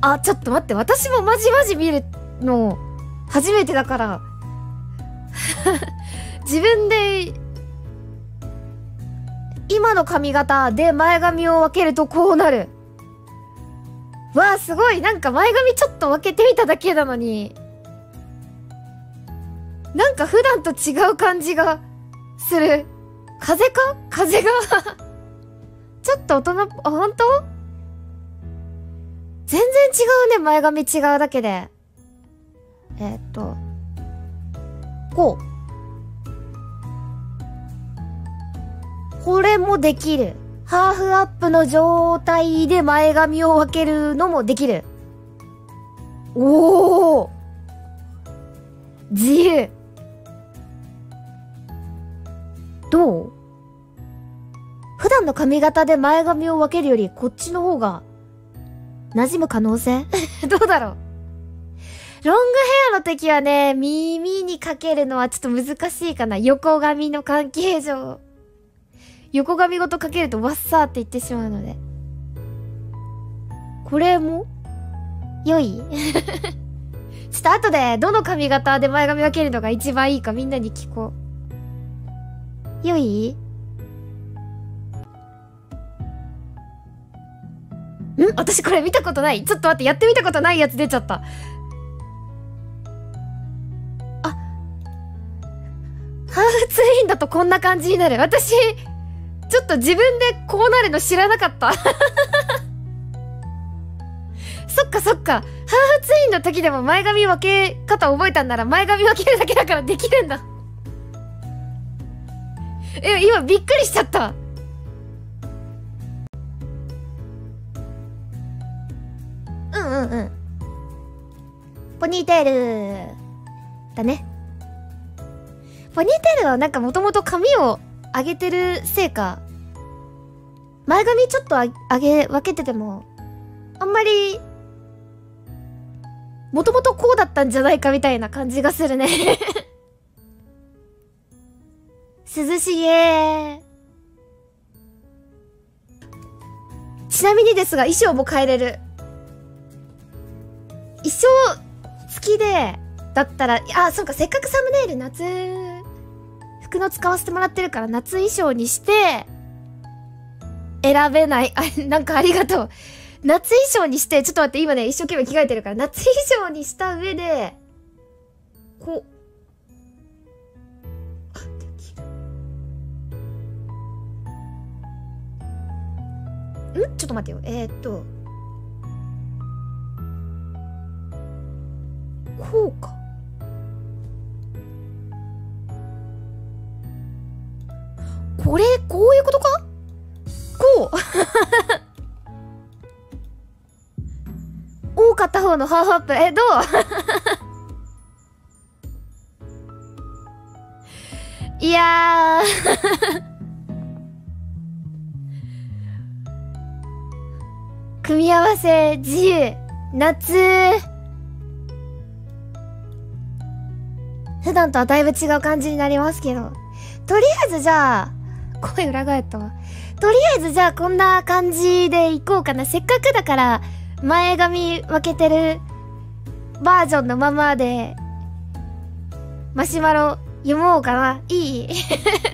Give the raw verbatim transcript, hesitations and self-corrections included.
あ、ちょっと待って、私もマジマジ見るの初めてだから自分で今の髪型で前髪を分けるとこうなる。わあ、すごい。なんか前髪ちょっと分けてみただけなのに、なんか普段と違う感じがする。風か風がちょっと大人っぽ、あ、ほんと？全然違うね、前髪違うだけで。えー、っと、こう。これもできる。ハーフアップの状態で前髪を分けるのもできる。おー！自由。どう？普段の髪型で前髪を分けるよりこっちの方が馴染む可能性どうだろう。ロングヘアの時はね、耳にかけるのはちょっと難しいかな。横髪の関係上。横髪ごとかけるとワッサーって言ってしまうので。これも良いちょっと後でどの髪型で前髪分けるのが一番いいかみんなに聞こう。良い？ん？私これ見たことない。ちょっと待って、やってみたことないやつ出ちゃった。あ、ハーフツインだとこんな感じになる。私、ちょっと自分でこうなるの知らなかった。そっかそっか。ハーフツインの時でも前髪分け方覚えたんなら前髪分けるだけだからできるんだ。え、今びっくりしちゃった。うんうんうん。ポニーテールだね。ポニーテールはなんかもともと髪を上げてるせいか、前髪ちょっと上げ分けててもあんまりもともとこうだったんじゃないかみたいな感じがするね。涼しげ。ちなみにですが衣装も変えれる。衣装付きでだったら、あ、そうか、せっかくサムネイル夏服の使わせてもらってるから夏衣装にして選べない。あ、なんかありがとう。夏衣装にして、ちょっと待って、今ね一生懸命着替えてるから夏衣装にした上でこう、あ、できる。ん？ちょっと待ってよ。えー、っとこうか。これ、こういうことか？こう多かった方のハーフアップ。え、どう？いやー組み合わせ自由。夏普段とはだいぶ違う感じになりますけど、とりあえずじゃあ声裏返ったわ。とりあえずじゃあこんな感じでいこうかな。せっかくだから前髪分けてるバージョンのままでマシュマロ読もうかな。いい